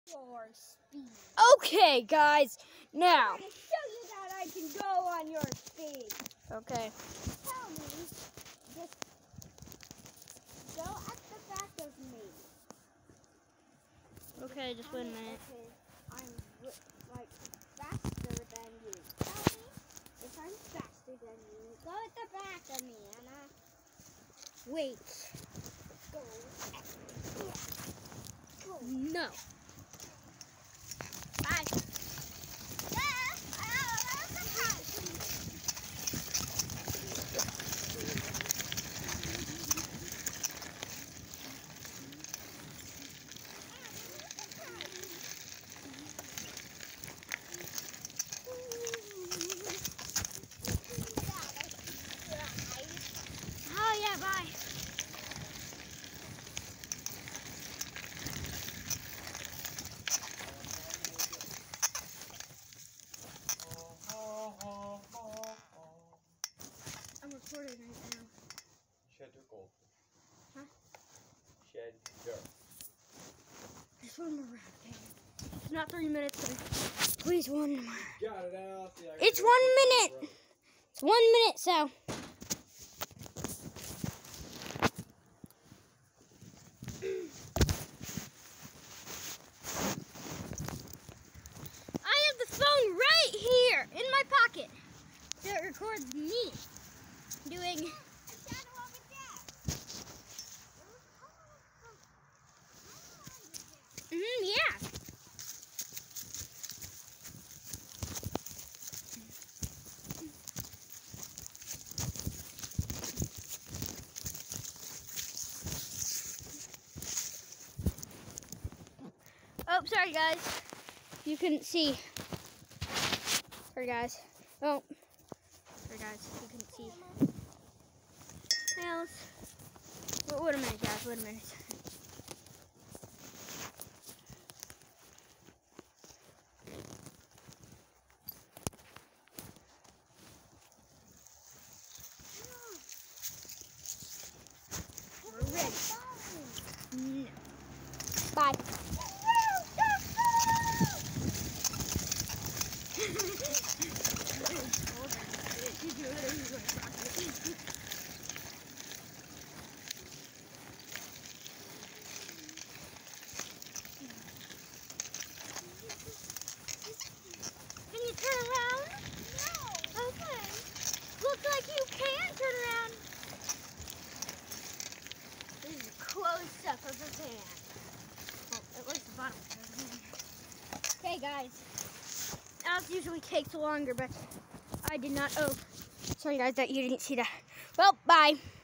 your speed. Okay, guys. Now. I'm going to show you that I can go on your speed. Okay. Tell me, just go at the back of me. Okay, just wait a minute. Okay, I'm like faster than you. Tell me if I'm faster than you. Go at the back of me, and wait. Go. No. Bye. Oh, yeah, bye. I'm recording right now. Shed your gold. Huh? Shed your. Just one more round, okay? It's not 3 minutes, but please one more. Got it out. Yeah, It's 1 minute. It's 1 minute, so. I have the phone right here in my pocket that records me doing. Yeah. Oh, sorry guys. You couldn't see. Sorry guys. Oh. Sorry guys. You couldn't see. Nails. Wait a minute, guys. Wait a minute. We're ready. No. Bye. Can you turn around? No. Okay. Looks like you can turn around. This is a close up of his hand. Well, at least the bottom of his hand. Okay, guys. That usually takes longer, but I did not. Oh, sorry, guys, that you didn't see that. Well, bye.